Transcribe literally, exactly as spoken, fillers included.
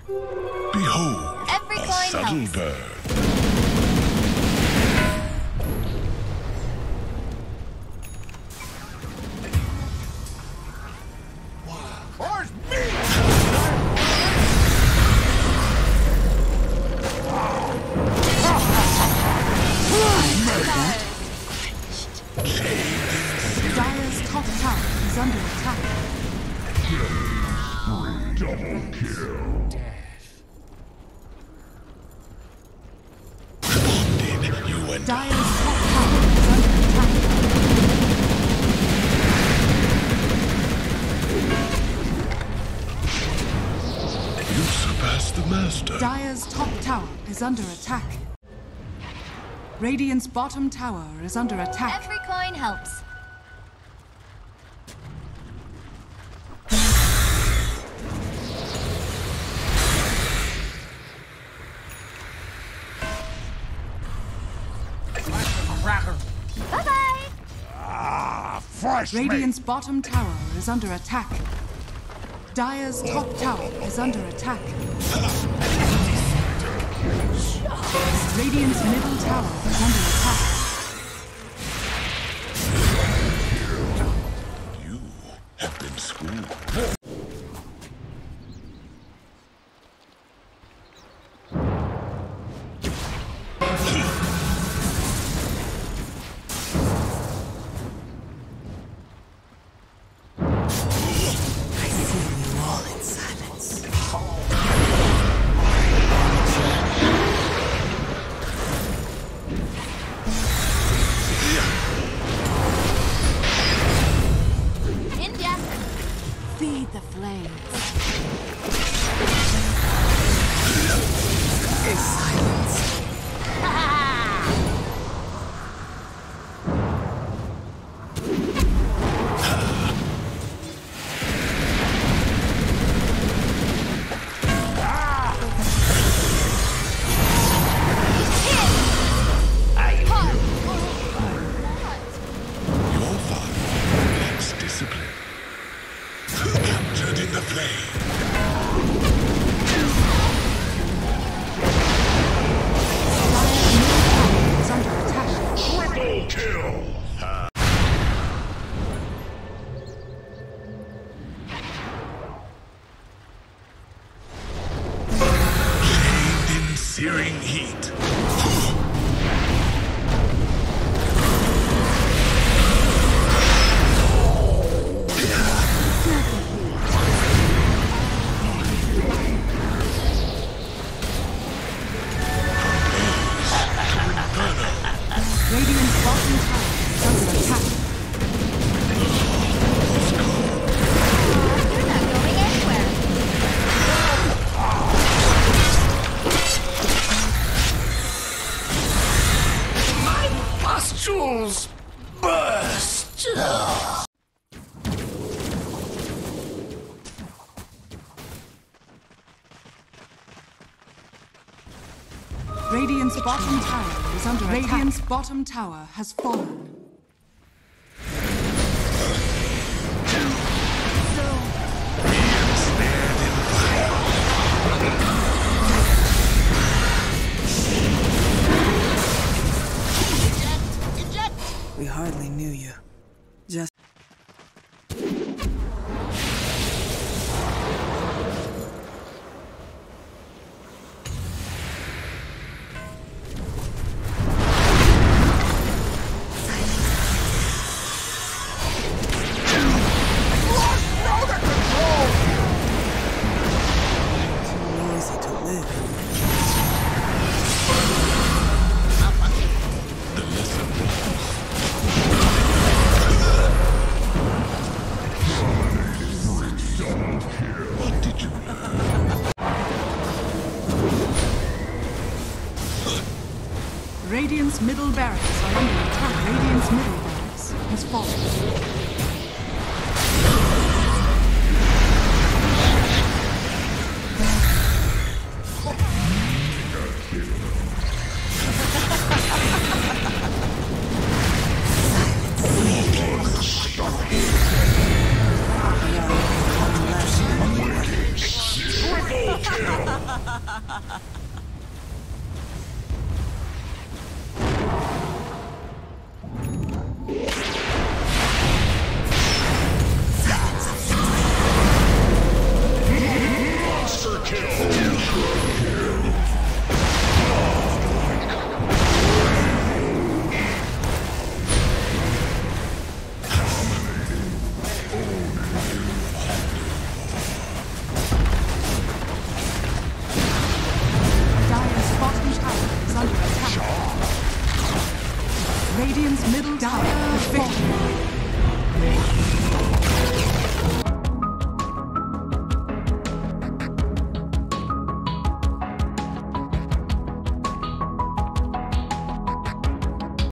Behold, Every a coin subtle helps. bird. Where's me? Dire's top tower is under attack. Double kill. Did you and Dire's top tower is under attack. you surpassed the master? Dire's top tower is under attack. Radiant's bottom tower is under attack. Every coin helps. Cracker. Bye-bye! Ah, fresh meat. Radiant's bottom tower is under attack. Dire's top tower is under attack. Radiant's middle tower is under attack. You have been schooled. India! Feed the flames. Your father lacks discipline. Captured in the flame. Is under attack. Triple kill. Bathed in searing heat. Radiant's bottom tower is under attack. You're not going anywhere. Pustules burst. Radiant's bottom tower is under attack. Radiant's bottom tower has fallen. Ensnared in fire. We hardly knew you. Just too noisy to live. The lesson what did you learn? Radiant's middle barracks are under attack. Radiant's middle barracks has fallen. Triple kill. Radiant's middle tower has fallen.